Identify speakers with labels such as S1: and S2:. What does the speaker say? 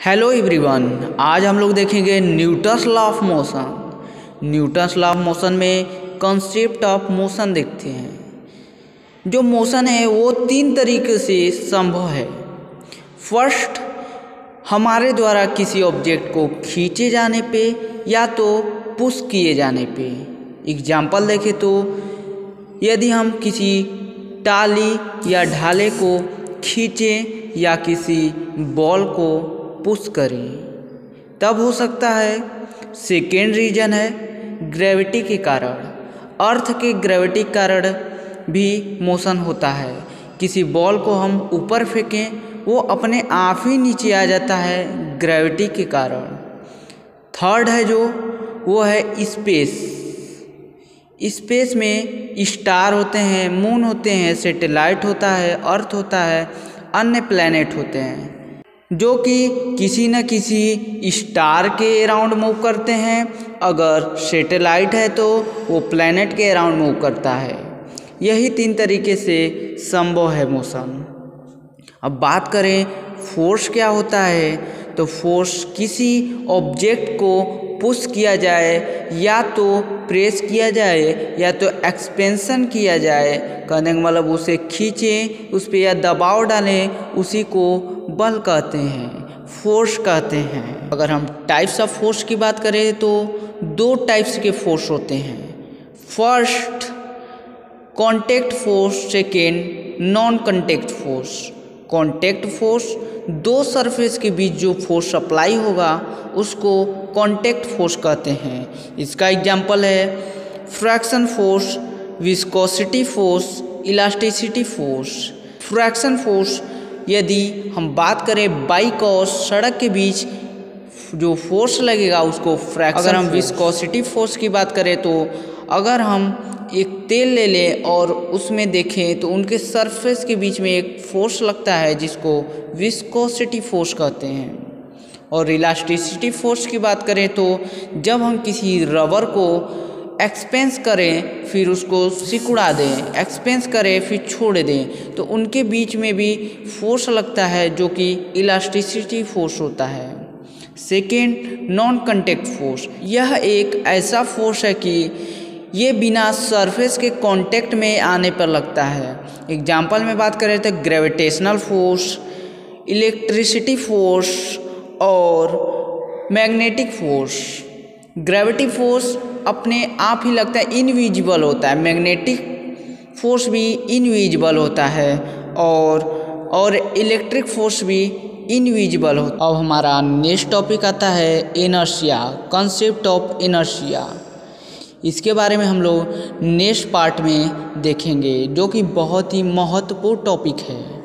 S1: Hello everyone, आज हम लोग देखेंगे Newton's law of motion. Newton's law of motion में कॉन्सेप्ट ऑफ मोशन देखते हैं। जो मोशन है वो तीन तरीके से संभव है। फर्स्ट, हमारे द्वारा किसी ऑब्जेक्ट को खींचे जाने पे या तो पुश किए जाने पे। एग्जाम्पल देखें तो यदि हम किसी टाली या ढाले को खींचें या किसी बॉल को पुश करें तब हो सकता है। सेकेंड रीजन है ग्रेविटी के कारण। अर्थ के ग्रेविटी के कारण भी मोशन होता है। किसी बॉल को हम ऊपर फेंकें वो अपने आप ही नीचे आ जाता है ग्रेविटी के कारण। थर्ड है जो वो है स्पेस। स्पेस में स्टार होते हैं, मून होते हैं, सैटेलाइट होता है, अर्थ होता है, अन्य प्लैनेट होते हैं जो कि किसी न किसी स्टार के अराउंड मूव करते हैं। अगर सैटेलाइट है तो वो प्लैनेट के अराउंड मूव करता है। यही तीन तरीके से संभव है मोशन। अब बात करें फोर्स क्या होता है, तो फोर्स किसी ऑब्जेक्ट को पुश किया जाए या तो प्रेस किया जाए या तो एक्सपेंशन किया जाए, कहने का मतलब उसे खींचें उस पर या दबाव डालें, उसी को बल कहते हैं, फोर्स कहते हैं। अगर हम टाइप्स ऑफ फोर्स की बात करें तो दो टाइप्स के फोर्स होते हैं। First contact force, second non contact force. Contact force दो सरफेस के बीच जो फोर्स अप्लाई होगा उसको कॉन्टैक्ट फोर्स कहते हैं। इसका एग्जांपल है friction force, viscosity force, elasticity force. Friction force यदि हम बात करें बाइक और सड़क के बीच जो फोर्स लगेगा उसको फ्रैक्शन। अगर हम विस्कोसिटी फोर्स की बात करें तो अगर हम एक तेल ले लें और उसमें देखें तो उनके सरफेस के बीच में एक फोर्स लगता है जिसको विस्कोसिटी फोर्स कहते हैं। और इलास्टिसिटी फोर्स की बात करें तो जब हम किसी रबर को एक्सपेंस करें फिर उसको सिकुड़ा दें, एक्सपेंस करें फिर छोड़ दें, तो उनके बीच में भी फोर्स लगता है जो कि इलास्टिसिटी फोर्स होता है। सेकेंड नॉन कॉन्टैक्ट फोर्स, यह एक ऐसा फोर्स है कि ये बिना सरफेस के कांटेक्ट में आने पर लगता है। एग्जाम्पल में बात करें तो ग्रेविटेशनल फोर्स, इलेक्ट्रिसिटी फोर्स और मैग्नेटिक फोर्स। ग्रेविटी फोर्स अपने आप ही लगता है, इनविजिबल होता है। मैग्नेटिक फोर्स भी इनविजिबल होता है और इलेक्ट्रिक फोर्स भी इनविजिबल होता है। अब हमारा नेक्स्ट टॉपिक आता है इनर्शिया, कॉन्सेप्ट ऑफ इनर्शिया। इसके बारे में हम लोग नेक्स्ट पार्ट में देखेंगे जो कि बहुत ही महत्वपूर्ण टॉपिक है।